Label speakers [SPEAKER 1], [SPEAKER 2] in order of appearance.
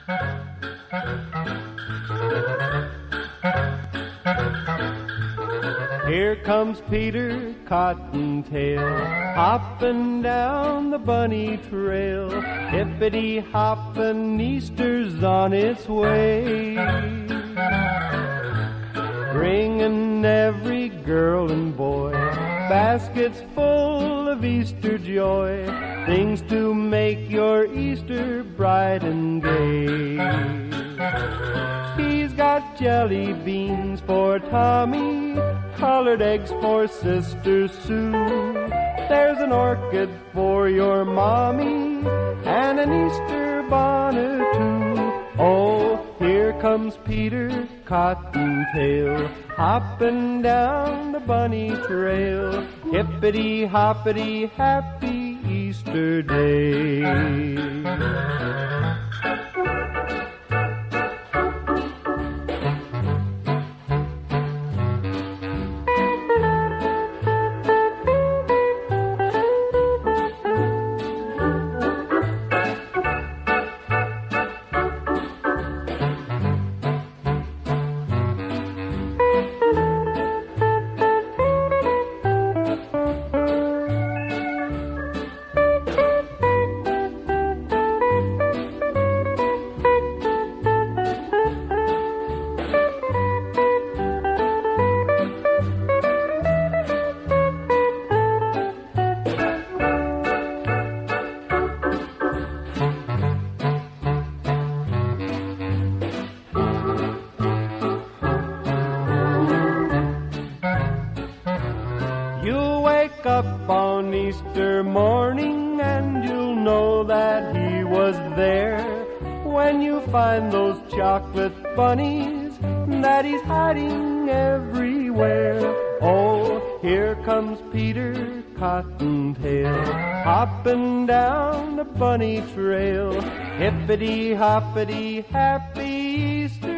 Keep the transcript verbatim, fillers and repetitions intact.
[SPEAKER 1] Here comes Peter Cottontail, hopping down the bunny trail. Hippity-hoppin', Easter's on its way, bringing every girl and boy baskets full of Easter joy, things to make your Easter bright and gay. He's got jelly beans for Tommy, colored eggs for Sister Sue. There's an orchid for your mommy, and an Easter bonnet too. Oh, here comes Peter Cottontail, hopping down the bunny trail. Hippity-hoppity, happy Easter Day. You'll wake up on Easter morning and you'll know that he was there when you find those chocolate bunnies that he's hiding everywhere. Oh, here comes Peter Cottontail, hopping down the bunny trail. Hippity-hoppity, happy Easter